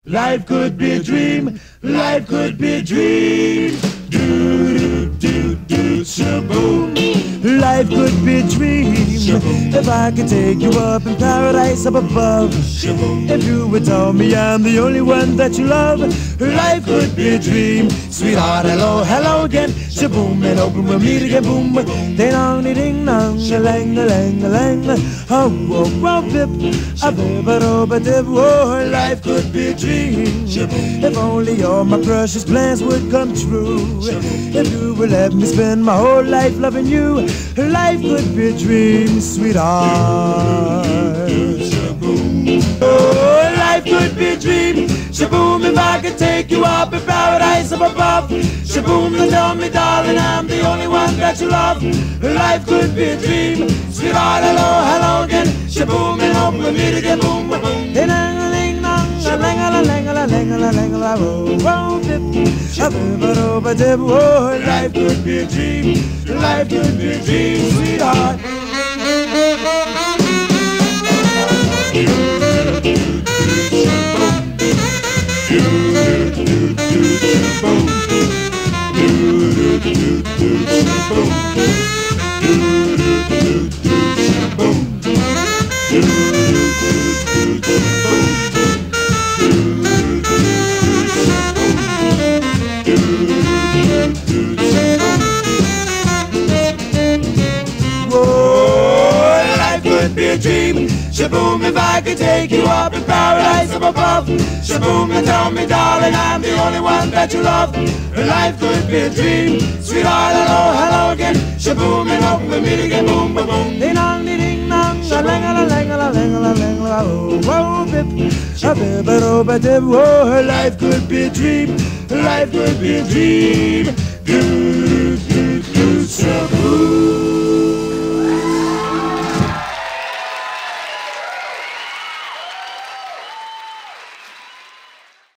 Life could be a dream. Life could be a dream. Do do do do shaboom. Life could be a dream. If I could take you up in paradise up above. If you would tell me I'm the only one that you love. Life could be a dream. Sweetheart, hello, hello again. Shaboom, and open we'll meet again. Boom, ding dong, ding dong, a lang, a lang, a lang. Oh, oh, oh, bip, a bip, a dip. Oh, life could be a dream. If only all my precious plans would come true. If you would let me spend my whole life loving you. Life could be a dream, sweetheart. Oh, life could be a dream. Shaboom, if I could take you up in paradise up above. Shaboom, and tell me, darling, I'm the only one that you love. Life could be a dream. Sweetheart, hello, hello again. Shaboom, and hope we meet again. Boom, boom, boom. Oh, life could be a dream. Life could be a dream, sweetheart. Be a dream. Shaboom, if I could take you up in paradise up above. Shaboom, and tell me, darling, I'm the only one that you love. Life could be a dream. Sweetheart, hello, hello again. Shaboom, and hope we meet again. Boom, boom, boom. Ding dong, ding dong, a lang, a lang, a lang, a lang, oh, bip, a bip, a dip. Oh, life could be a dream. Life could be a dream.